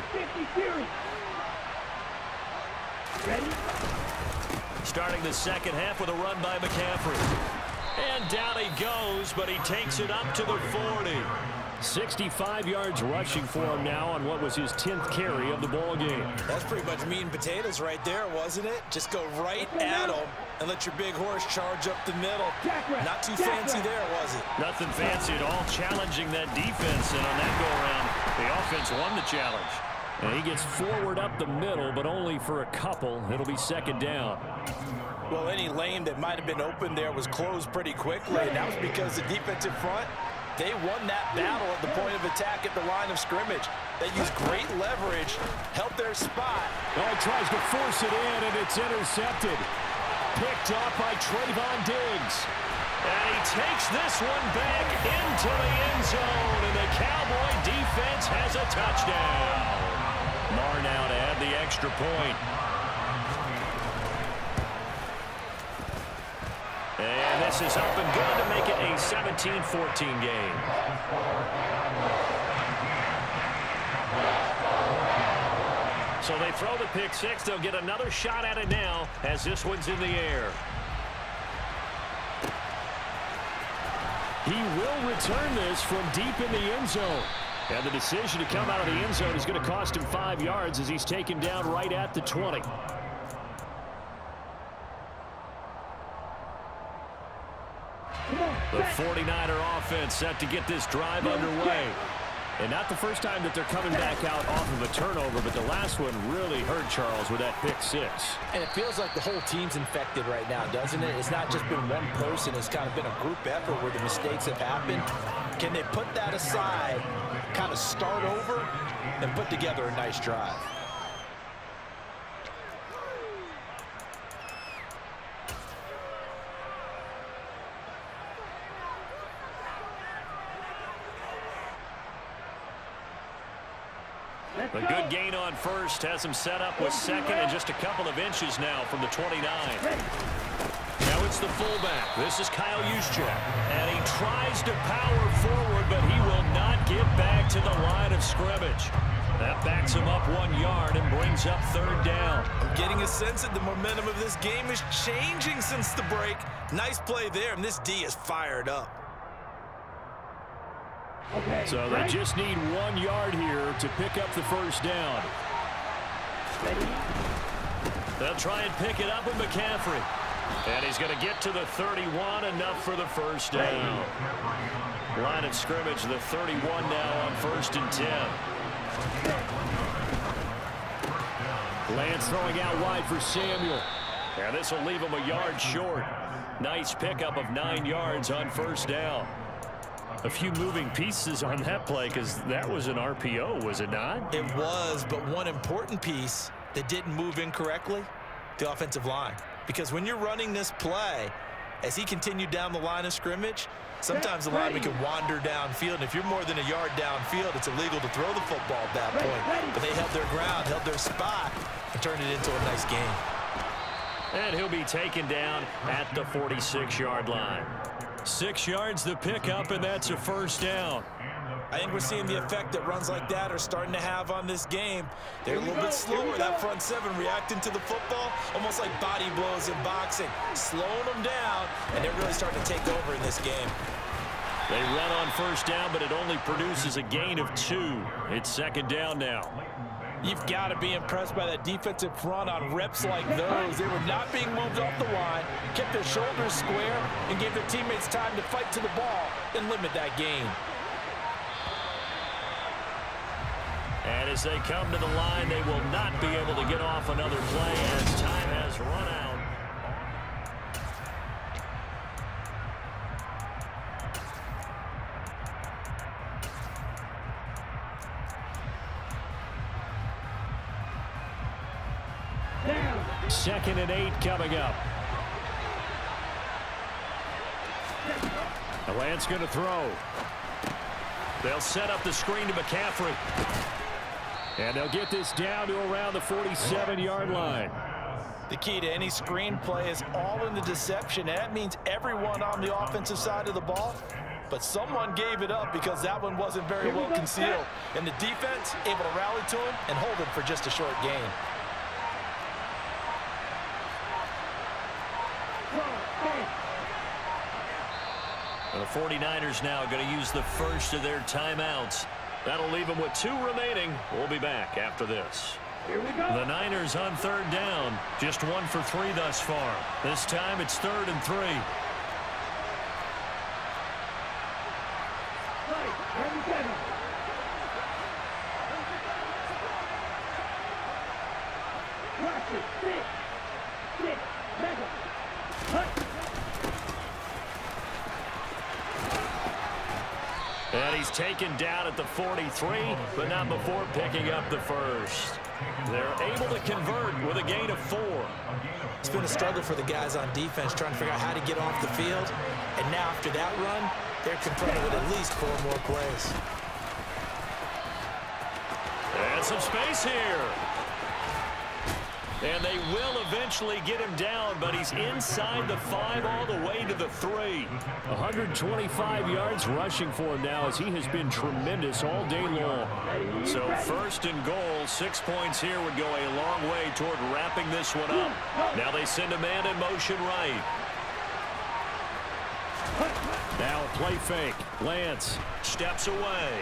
Starting the second half with a run by McCaffrey. And down he goes, but he takes it up to the 40. 65 yards rushing for him now on what was his 10th carry of the ball game. That's pretty much meat and potatoes right there, wasn't it? Just go right at him and let your big horse charge up the middle. Not too fancy there, was it? Nothing fancy at all, challenging that defense, and on that go-around, the offense won the challenge. And he gets forward up the middle, but only for a couple. It'll be second down. Well, any lane that might have been open there was closed pretty quickly, and that was because the defensive front, they won that battle at the point of attack at the line of scrimmage. They used great leverage, held their spot. Oh, he tries to force it in, and it's intercepted. Picked off by Trayvon Diggs. And he takes this one back into the end zone, and the Cowboy defense has a touchdown. Marr now to add the extra point. And this is up and good to make it a 17-14 game. So they throw the pick six. They'll get another shot at it now as this one's in the air. He will return this from deep in the end zone. And the decision to come out of the end zone is going to cost him 5 yards as he's taken down right at the 20. The 49er offense set to get this drive underway. And not the first time that they're coming back out off of a turnover, but the last one really hurt Charles with that pick six. And it feels like the whole team's infected right now, doesn't it? It's not just been one person. It's kind of been a group effort where the mistakes have happened. Can they put that aside, kind of start over, and put together a nice drive? A good gain on first has him set up with second and just a couple of inches now from the 29. Now it's the fullback. This is Kyle Juszczyk. And he tries to power forward, but he will not get back to the line of scrimmage. That backs him up 1 yard and brings up third down. I'm getting a sense that the momentum of this game is changing since the break. Nice play there, and this D is fired up. So they just need 1 yard here to pick up the first down. They'll try and pick it up with McCaffrey. And he's going to get to the 31, enough for the first down. Line of scrimmage, the 31 now on 1st and 10. Lance throwing out wide for Samuel. And this will leave him a yard short. Nice pickup of 9 yards on first down. A few moving pieces on that play because that was an RPO, was it not? It was, but one important piece that didn't move incorrectly, the offensive line. Because when you're running this play, as he continued down the line of scrimmage, sometimes the lineman can wander downfield, and if you're more than a yard downfield, it's illegal to throw the football at that point. But they held their ground, held their spot, and turned it into a nice game. And he'll be taken down at the 46-yard line. 6 yards the pickup, and that's a first down. I think we're seeing the effect that runs like that are starting to have on this game. They're a little bit slower, that front seven reacting to the football, almost like body blows in boxing, slowing them down, and they're really starting to take over in this game. They run on first down, but it only produces a gain of 2. It's second down now. You've got to be impressed by that defensive front on reps like those. They were not being moved off the line, kept their shoulders square, and gave their teammates time to fight to the ball and limit that gain. And as they come to the line, they will not be able to get off another play as time has run out. 2nd and 8 coming up. The Lance going to throw. They'll set up the screen to McCaffrey. And they'll get this down to around the 47-yard line. The key to any screen play is all in the deception, and that means everyone on the offensive side of the ball. But someone gave it up because that one wasn't very well concealed. And the defense able to rally to him and hold him for just a short gain. The 49ers now going to use the first of their timeouts. That'll leave them with 2 remaining. We'll be back after this. Here we go. The Niners on 3rd down. Just 1 for 3 thus far. This time it's 3rd and 3. Right, 37. Watch it. 6, 7. Hut. And he's taken down at the 43, but not before picking up the first. They're able to convert with a gain of 4. It's been a struggle for the guys on defense trying to figure out how to get off the field. And now after that run, they're confronted with at least 4 more plays. And some space here. And they will eventually get him down, but he's inside the 5 all the way to the 3. 125 yards rushing for him now as he has been tremendous all day long. So 1st and goal, 6 points here would go a long way toward wrapping this one up. Now they send a man in motion right. Now a play fake. Lance steps away.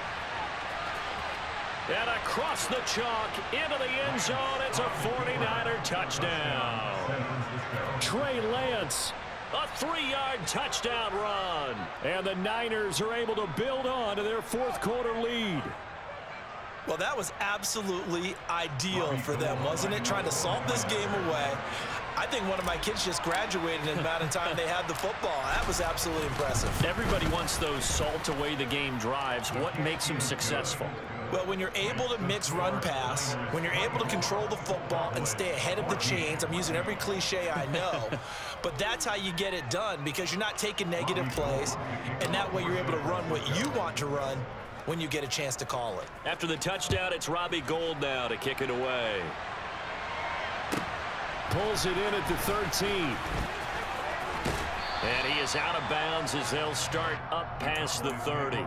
And across the chalk into the end zone, it's a 49er touchdown. Trey Lance, a 3-yard touchdown run. And the Niners are able to build on to their 4th quarter lead. Well, that was absolutely ideal for them, wasn't it? Trying to salt this game away. I think one of my kids just graduated in the amount of time they had the football. That was absolutely impressive. Everybody wants those salt away the game drives. What makes them successful? Well, when you're able to mix run-pass, when you're able to control the football and stay ahead of the chains, I'm using every cliche I know, but that's how you get it done because you're not taking negative plays, and that way you're able to run what you want to run when you get a chance to call it. After the touchdown, it's Robbie Gould now to kick it away. Pulls it in at the 13. And he is out of bounds as they'll start up past the 30.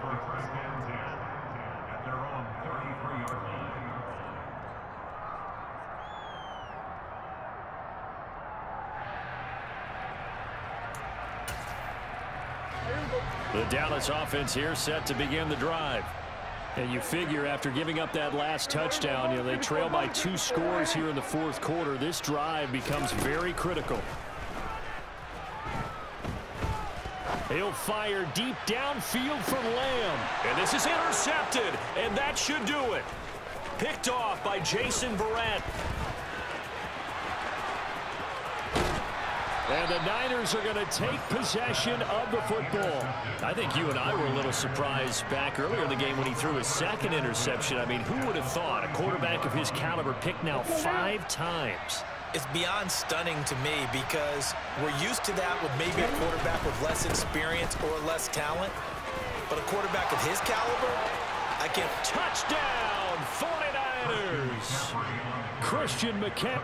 The Dallas offense here set to begin the drive. And you figure after giving up that last touchdown, they trail by 2 scores here in the 4th quarter. This drive becomes very critical. He'll fire deep downfield from Lamb. And this is intercepted, and that should do it. Picked off by Jason Barrett. And the Niners are going to take possession of the football. I think you and I were a little surprised back earlier in the game when he threw his 2nd interception. I mean, who would have thought a quarterback of his caliber picked now 5 times? It's beyond stunning to me because we're used to that with maybe a quarterback with less experience or less talent. But a quarterback of his caliber, I can't. Touchdown, 49ers! Christian McCaffrey.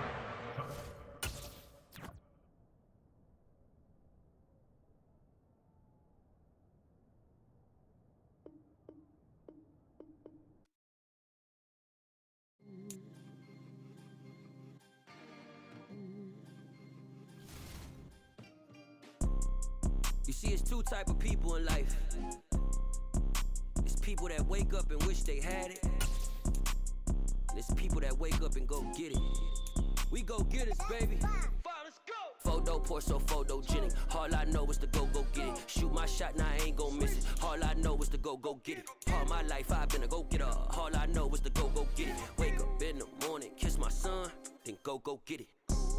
You see, it's 2 type of people in life. It's people that wake up and wish they had it. And it's people that wake up and go get it. We go get it, baby. Let's go. Photo poor, so photogenic. All I know is to go get it. Shoot my shot, now I ain't gon' miss it. All I know is to go get it. All my life I've been a go-getter. All I know is to go get it. Wake up in the morning, kiss my son, then go get it.